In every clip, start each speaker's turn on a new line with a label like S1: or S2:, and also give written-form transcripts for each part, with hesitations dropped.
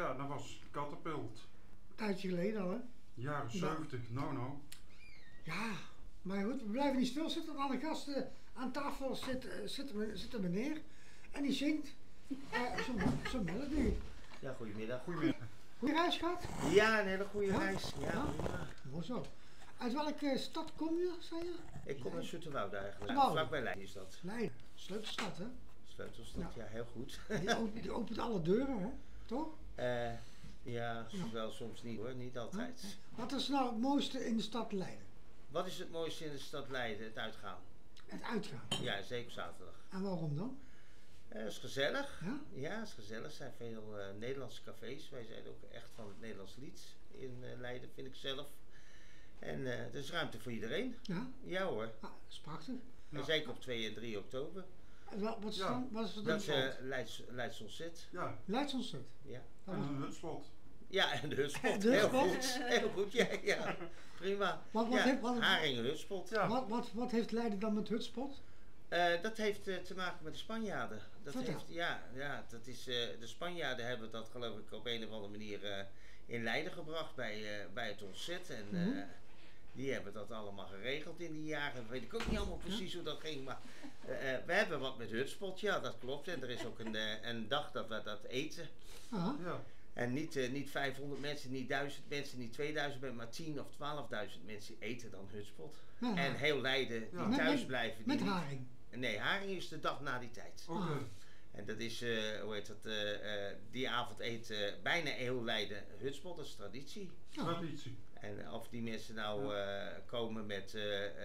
S1: Ja, dat was Catapult.
S2: Een tijdje geleden al, hè?
S1: Jaren 70, nou.
S2: Ja, maar goed, we blijven niet stilzitten. Alle gasten aan tafel zit een meneer en die zingt zo'n melodie.
S3: Ja, goedemiddag.
S1: Goedemiddag.
S2: Goeie reis gehad?
S3: Ja, een hele goede
S2: Ja?
S3: reis. Ja,
S2: Ja?
S3: prima.
S2: Mooi zo. Uit welke stad kom je, zei je?
S3: Ik kom uit Zoeterwoude eigenlijk.
S2: Zoeterwoude.
S3: Vlakbij Leiden is dat.
S2: Leiden. Sleutelstad, hè?
S3: Sleutelstad, ja, heel goed.
S2: Die opent alle deuren, hè? Toch?
S3: Ja, wel soms niet hoor, niet altijd.
S2: Wat is nou het mooiste in de stad Leiden?
S3: Wat is het mooiste in de stad Leiden? Het uitgaan.
S2: Het uitgaan.
S3: Ja, zeker op zaterdag.
S2: En waarom dan?
S3: Het is gezellig.
S2: Ja?
S3: Ja, het is gezellig. Er zijn veel Nederlandse cafés. Wij zijn ook echt van het Nederlands lied in Leiden, vind ik zelf. En er is ruimte voor iedereen.
S2: Ja?
S3: Ja hoor.
S2: Ah, dat is prachtig.
S3: En zeker op 2 en 3 oktober.
S2: En wat is dan? Wat is het
S3: Dat
S2: dan?
S3: is Leids Ontzet.
S1: Ja,
S2: Leidsontzet.
S3: Ja.
S1: en een hutspot.
S3: Ja, en de hutspot.
S2: De
S3: Heel
S2: hutspot.
S3: goed. Heel goed, ja. Prima.
S2: Wat
S3: Ja,
S2: heeft- wat-
S3: Haringen hutspot.
S1: Ja.
S2: Wat heeft Leiden dan met hutspot?
S3: Dat heeft te maken met de Spanjaarden. Dat
S2: Vertel.
S3: heeft, ja, dat is, de Spanjaarden hebben dat geloof ik op een of andere manier in Leiden gebracht bij het ontzet. En die hebben dat allemaal geregeld in die jaren. Weet ik ook niet allemaal precies hoe dat ging. Maar we hebben wat met hutspot, ja dat klopt. En er is ook een dag dat we dat eten.
S2: Aha.
S1: Ja.
S3: En niet 500 mensen, niet 1000 mensen, niet 2000 mensen, maar 10 of 12.000 mensen eten dan hutspot.
S2: Ja.
S3: En heel Leiden die
S1: Ja.
S3: thuis blijven.
S2: Met
S3: die niet-
S2: haring.
S3: Nee, haring is de dag na die tijd.
S1: Oké.
S3: En dat is, hoe heet dat, die avond eet bijna heel Leiden hutspot, dat is traditie.
S1: Traditie.
S3: En of die mensen nou komen met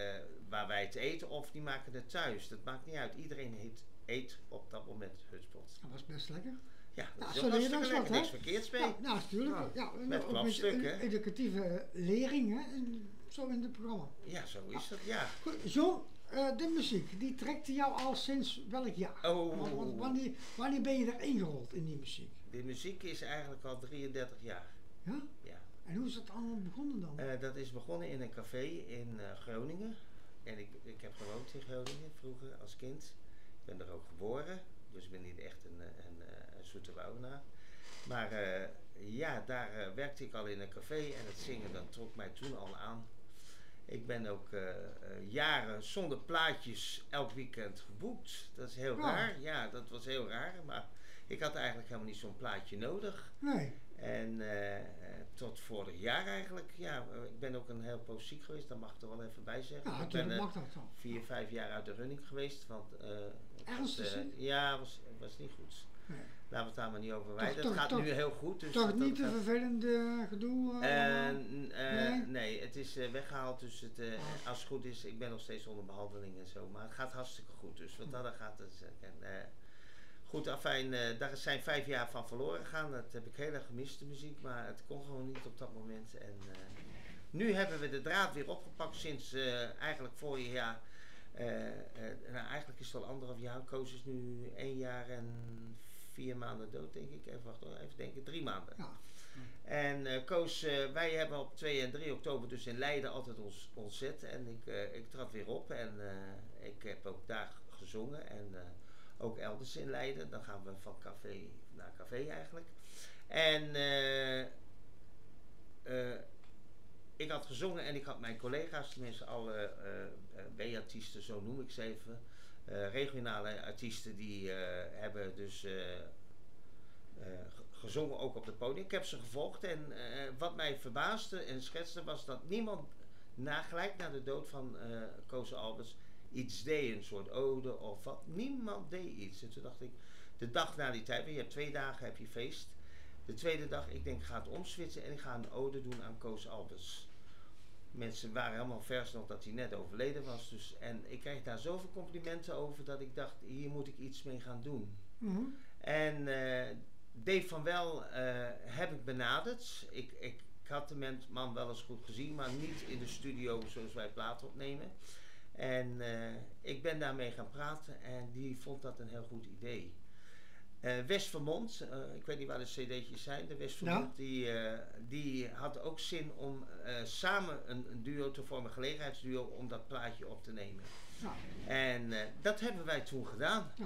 S3: waar wij het eten of die maken het thuis, dat maakt niet uit. Iedereen eet op dat moment hutspot.
S2: Dat was best lekker.
S3: Ja, dat
S2: Nou,
S3: is
S2: zo
S3: ook
S2: leer je
S3: hartstikke
S2: dan eens
S3: lekker,
S2: wat,
S3: niks
S2: hè?
S3: verkeerds mee.
S2: Ja, nou, natuurlijk.
S1: Ja.
S2: Ja,
S3: Met
S2: ook
S3: klapstuk,
S2: een
S3: hè?
S2: educatieve lering, hè? En zo in het programma.
S3: Ja, zo is dat, ja.
S2: Goed, John, de muziek, die trekt jou al sinds welk jaar?
S3: Oh.
S2: Wanneer ben je daar ingerold in die muziek?
S3: De muziek is eigenlijk al 33 jaar.
S2: Ja?
S3: Ja.
S2: En hoe is dat allemaal begonnen dan?
S3: Dat is begonnen in een café in Groningen. En ik heb gewoond in Groningen vroeger als kind. Ik ben er ook geboren. Dus ik ben niet echt een Zoeterwoudenaar. Maar ja, daar werkte ik al in een café en het zingen dat trok mij toen al aan. Ik ben ook jaren zonder plaatjes elk weekend geboekt. Dat is heel raar. Ja, dat was heel raar. Maar ik had eigenlijk helemaal niet zo'n plaatje nodig.
S2: Nee.
S3: En tot vorig jaar eigenlijk, ja, ik ben ook een heel poos ziek geweest, dat mag ik er wel even bij zeggen.
S2: Ja,
S3: Ik
S2: natuurlijk
S3: ben
S2: mag dat dan.
S3: 4, 5 jaar uit de running geweest, want
S2: Ernstig ziek?
S3: ja, was niet goed.
S2: Nee.
S3: Laten we het daar maar niet over wijden.
S2: Toch-
S3: Het gaat
S2: toch-
S3: nu heel goed. Dus
S2: Toch
S3: dat
S2: niet te
S3: gaat-
S2: vervelende gedoe? Nee?
S3: Nee, het is weggehaald, dus als het goed is, ik ben nog steeds onder behandeling en zo, maar het gaat hartstikke goed. Dus wat dat gaat, goed, afijn, daar zijn 5 jaar van verloren gegaan. Dat heb ik heel erg gemist, de muziek, maar het kon gewoon niet op dat moment. En nu hebben we de draad weer opgepakt sinds eigenlijk vorig jaar. Nou, eigenlijk is het al 1,5 jaar. Koos is nu 1 jaar en 4 maanden dood, denk ik. Even wachten, even denken, 3 maanden.
S2: Ja.
S3: En Koos, wij hebben op 2 en 3 oktober dus in Leiden altijd ons ontzet. En ik trad weer op en ik heb ook daar gezongen. En ook elders in Leiden. Dan gaan we van café naar café eigenlijk. En ik had gezongen en ik had mijn collega's, tenminste alle B-artiesten, zo noem ik ze even. Regionale artiesten die hebben dus gezongen ook op het podium. Ik heb ze gevolgd en wat mij verbaasde en schetste was dat niemand gelijk na de dood van Koos Alberts iets deed, een soort ode of wat. Niemand deed iets. En toen dacht ik, de dag na die tijd, je hebt 2 dagen, heb je feest. De tweede dag, ik denk, ik ga het omswitchen en ik ga een ode doen aan Koos Alberts. Mensen waren helemaal vers nog dat hij net overleden was. Dus, en ik kreeg daar zoveel complimenten over dat ik dacht, hier moet ik iets mee gaan doen.
S2: Mhm.
S3: En Dave van Wel heb ik benaderd. Ik had de man wel eens goed gezien, maar niet in de studio zoals wij platen opnemen. En ik ben daarmee gaan praten en die vond dat een heel goed idee. West Vermont, ik weet niet waar de cd'tjes zijn, de West Vermont, die had ook zin om samen een duo te vormen, een gelegenheidsduo, om dat plaatje op te nemen.
S2: Ja.
S3: En dat hebben wij toen gedaan.
S2: Ja.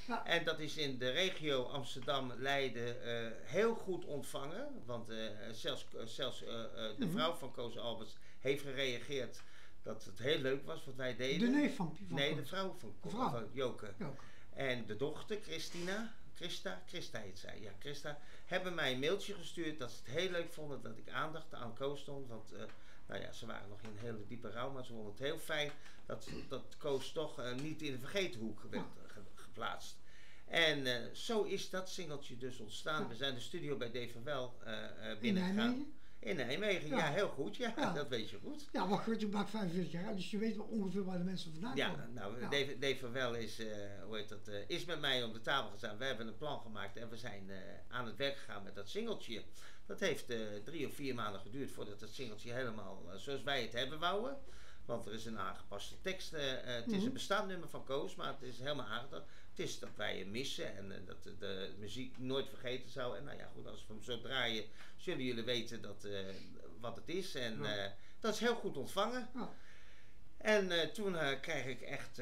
S2: Ja.
S3: En dat is in de regio Amsterdam-Leiden heel goed ontvangen. Want zelfs de vrouw van Koos Alberts heeft gereageerd dat het heel leuk was wat wij deden.
S2: De neef van
S3: Nee,
S2: Koos.
S3: de vrouw van,
S2: De vrouw.
S3: van Joke.
S2: Ja, ook.
S3: En de dochter, Christa heet zij, ja, Christa, hebben mij een mailtje gestuurd dat ze het heel leuk vonden dat ik aandacht aan Koos stond. Want nou ja, ze waren nog in een hele diepe rouw, maar ze vonden het heel fijn dat Koos toch niet in de vergetenhoek werd geplaatst. En zo is dat singeltje dus ontstaan.
S2: Ja.
S3: We zijn de studio bij Dave van Wel
S2: In
S3: binnengegaan.
S2: Nijmegen?
S3: In Nijmegen, ja.
S2: Ja.
S3: Heel goed, ja,
S2: Ja.
S3: dat weet je goed.
S2: Ja, maar goed, je maakt 45 jaar, dus je weet wel ongeveer waar de mensen vandaan
S3: Ja,
S2: komen.
S3: nou,
S2: Ja.
S3: Dave van Wel is, hoe heet dat, is met mij om de tafel gestaan. We hebben een plan gemaakt en we zijn aan het werk gegaan met dat singeltje. Dat heeft 3 of 4 maanden geduurd voordat het singeltje helemaal zoals wij het hebben wouden. Want er is een aangepaste tekst. Het is een bestaand nummer van Koos, maar het is helemaal aangepast. Het is dat wij hem missen en dat de muziek nooit vergeten zou. En nou ja, goed, als we hem zo draaien, zullen jullie weten wat het is. En dat is heel goed ontvangen.
S2: Ja.
S3: En toen kreeg ik echt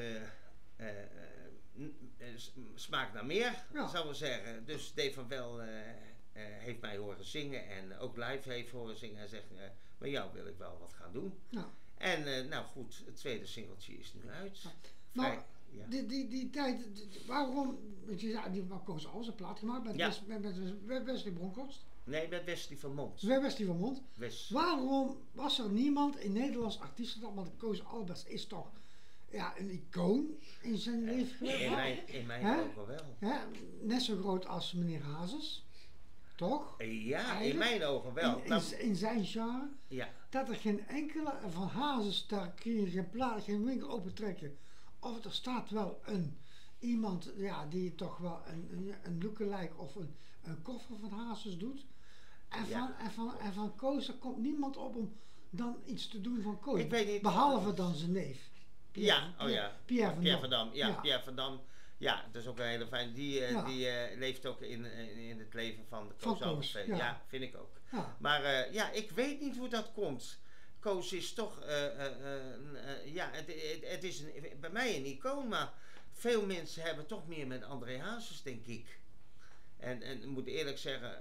S3: smaak naar meer,
S2: Ja.
S3: zou ik zeggen. Dus Dave van Wel heeft mij horen zingen en ook live heeft horen zingen. En zegt, met jou wil ik wel wat gaan doen.
S2: Ja.
S3: En nou goed, het tweede singeltje is nu uit.
S2: Ja.
S3: Vrij-
S2: Maar
S3: ja.
S2: die tijd, waarom, want je zei, die Koos Alberts een plaat gemaakt met,
S3: Ja.
S2: met Wesley Bronkhorst,
S3: Nee, met Wesley van Mond.
S2: Wesley van Mond.
S3: Wes.
S2: Waarom was er niemand in Nederlands artiesten, want Koos Alberts is toch ja, een icoon in zijn leven geweest.
S3: In mijn
S2: Hè?
S3: ogen wel.
S2: Hè? Net zo groot als meneer Hazes, toch?
S3: Ja, in
S2: Eigenlijk,
S3: mijn ogen wel.
S2: In zijn genre.
S3: Ja,
S2: Dat er geen enkele van Hazes, daar kun je geen plaat, geen winkel opentrekken. Of er staat wel iemand ja, die toch wel een lookalike of een koffer van Hazes doet. En,
S3: Ja.
S2: en van Koos, er komt niemand op om dan iets te doen van Koos.
S3: Ik weet niet-
S2: Behalve dan zijn neef.
S3: ja, oh ja.
S2: Pierre
S3: Van Dam. Ja,
S2: Ja.
S3: Pierre van Dam. Ja, dat is ook een hele fijn. Die
S2: Ja.
S3: leeft ook in het leven van de
S2: Van
S3: Koos
S2: Koos,
S3: Alberts.
S2: ja.
S3: Ja, vind ik ook.
S2: Ja.
S3: Maar ja, ik weet niet hoe dat komt. Koos is toch, ja, het is bij mij een icoon, maar veel mensen hebben toch meer met André Hazes, denk ik. En ik moet eerlijk zeggen,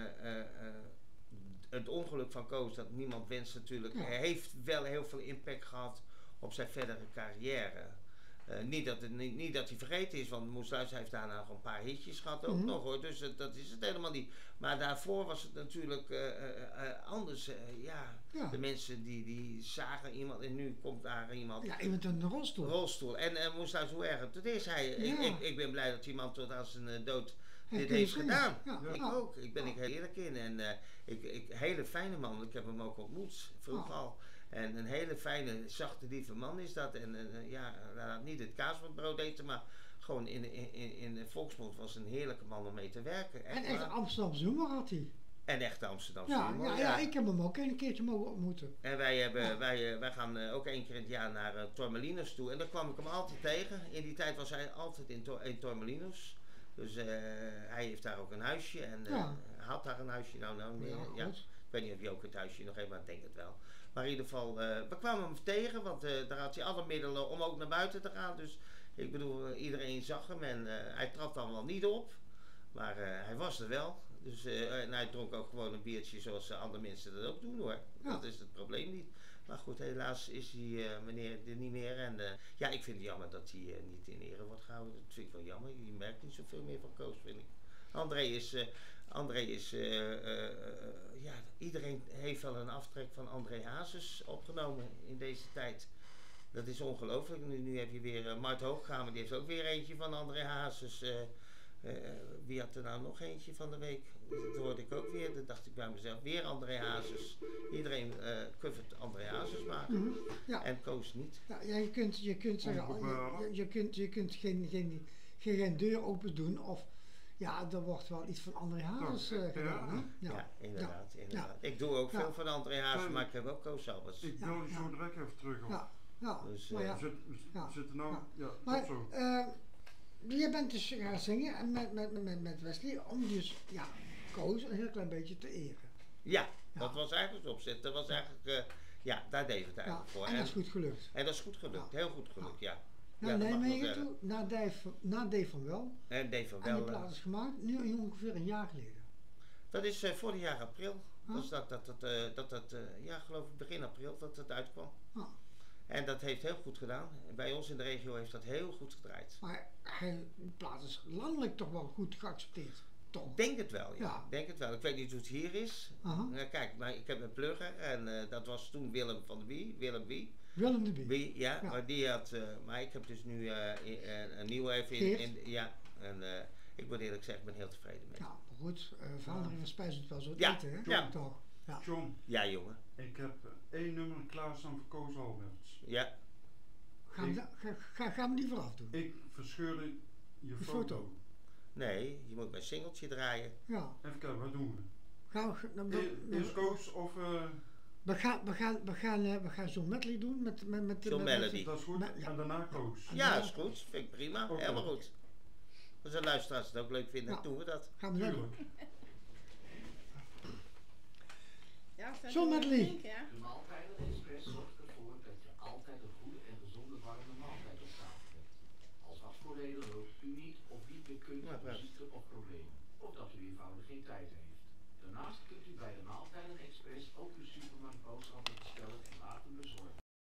S3: het ongeluk van Koos, dat niemand wenst natuurlijk,
S2: Ja.
S3: heeft wel heel veel impact gehad op zijn verdere carrière. Niet dat hij vergeten is, want Moes Luijs heeft daarna nog een paar hitjes gehad ook nog hoor, dus dat is het helemaal niet. Maar daarvoor was het natuurlijk anders. Ja. De mensen die zagen iemand en nu komt daar iemand.
S2: Ja, iemand in een rolstoel.
S3: En Moes Luijs, hoe erg het is hij.
S2: Ja.
S3: Ik ben blij dat die man tot aan zijn dood dit
S2: Heeft
S3: heeft
S2: kunnen
S3: gedaan.
S2: Ja.
S3: Ik
S2: Ja.
S3: ook. Ik ben ik heel eerlijk in. En hele fijne man. Ik heb hem ook ontmoet, vroeger al. En een hele fijne, zachte, lieve man is dat. En ja, niet het kaas wat brood eten, maar gewoon in de volksmond was een heerlijke man om mee te werken.
S2: En echt een Amsterdamse humor had hij.
S3: En echt Amsterdamse
S2: Ja,
S3: humor.
S2: ja, ik heb hem ook een keertje mogen ontmoeten.
S3: En wij gaan ook 1 keer in het jaar naar Tormelinos toe. En daar kwam ik hem altijd tegen. In die tijd was hij altijd in Tormelinos. Dus hij heeft daar ook een huisje. En had daar een huisje. Ja. Ik weet niet of je ook het huisje nog heeft, maar ik denk het wel. Maar in ieder geval, we kwamen hem tegen, want daar had hij alle middelen om ook naar buiten te gaan. Dus ik bedoel, iedereen zag hem en hij trad dan wel niet op. Maar hij was er wel. Dus, en hij dronk ook gewoon een biertje zoals andere mensen dat ook doen hoor.
S2: Ja.
S3: Dat is het probleem niet. Maar goed, helaas is die meneer er niet meer. En ja, ik vind het jammer dat hij niet in ere wordt gehouden. Dat vind ik wel jammer. Je merkt niet zoveel meer van Koos, vind ik. André is ja, iedereen heeft wel een aftrek van André Hazes opgenomen in deze tijd. Dat is ongelooflijk. Nu heb je weer Mart Hoogkamer, die heeft ook weer eentje van André Hazes. Wie had er nou nog eentje van de week? Dat hoorde ik ook weer. Dat dacht ik bij mezelf. Weer André Hazes. Iedereen covert André Hazes maken.
S2: Ja.
S3: En Koos niet.
S2: Ja, je kunt zeggen, je kunt geen deur open doen of ja, er wordt wel iets van André Hazes gedaan. Hè?
S3: Ja, inderdaad.
S2: Ja.
S3: Ik doe ook veel van André Hazes, maar ik heb ook Koos Alberts.
S1: Ik bel je zo direct even terug op.
S2: Ja,
S3: Dus,
S2: maar ja.
S1: We zitten nou,
S2: Maar
S1: tot zo.
S2: je bent dus gaan zingen en met Wesley om dus ja, Koos een heel klein beetje te eren.
S3: Ja, dat was eigenlijk het opzet. Dat was eigenlijk, ja, daar deed het eigenlijk voor.
S2: En dat is goed gelukt.
S3: En dat is goed gelukt, heel goed gelukt, ja.
S2: naar
S3: Ja, dat mag
S2: Nijmegen
S3: wel zeggen.
S2: toe, naar Dave van Wel.
S3: En Dave van
S2: En die
S3: Wel.
S2: plaat is gemaakt nu ongeveer een jaar geleden.
S3: Dat is vorig jaar april.
S2: Huh?
S3: Dus ja, geloof ik begin april dat het uitkwam.
S2: Ah.
S3: En dat heeft heel goed gedaan. Bij ons in de regio heeft dat heel goed gedraaid.
S2: Maar die plaat is landelijk toch wel goed geaccepteerd. Toch?
S3: Ik denk het wel, ja.
S2: Ja.
S3: Ik denk het wel. Ik weet niet hoe het hier is.
S2: Aha.
S3: Kijk, maar ik heb een plugger en dat was toen Willem van de Wie. Willem Wie.
S2: Willem de Bie.
S3: Wie, ja,
S2: Ja.
S3: maar die had, maar ik heb dus nu een nieuwe even
S2: Geert.
S3: ja. En ik moet eerlijk zeggen, ik ben heel tevreden mee.
S2: Ja, maar goed, verandering van spijs doet wel zo
S3: Ja,
S2: eten, hè?
S3: ja.
S2: Toch? Ja.
S1: John,
S3: Ja, jongen.
S1: ik heb 1 nummer klaarstaan voor Koos Alberts.
S3: Ja.
S2: Gaan we die vooraf doen?
S1: Ik verscheurde je
S2: De
S1: foto.
S2: foto.
S3: Nee, je moet mijn singeltje draaien.
S2: Ja.
S1: Even kijken, wat doen we?
S2: Gaan we,
S1: Is Koos of...
S2: we gaan zo'n medley doen met
S3: Zo'n melody.
S1: dat is goed.
S2: Ja.
S1: En daarna Koos.
S2: En
S3: Ja,
S2: dan-
S3: is goed. Vind ik prima.
S1: Oké.
S3: Helemaal goed. Als de luisteraars het ook leuk vinden,
S2: Ja.
S3: doen we dat.
S2: Gaan we dat doen.
S1: Tuurlijk.
S4: Ja, staat
S2: Zo,
S4: er wel
S2: Madeleine.
S4: een link, ja?
S5: De maaltijden express zorgt ervoor dat je altijd een goede en gezonde warme maaltijd op tafel hebt. Als afvoordelen hulp u niet of niet meer kunt
S3: Ja,
S5: door
S3: prachtig.
S5: ziekte of problemen. Of dat u eenvoudig geen tijd heeft. Daarnaast kunt u bij de maaltijden express ook uw supermarktboodschappen bestellen en laten bezorgen.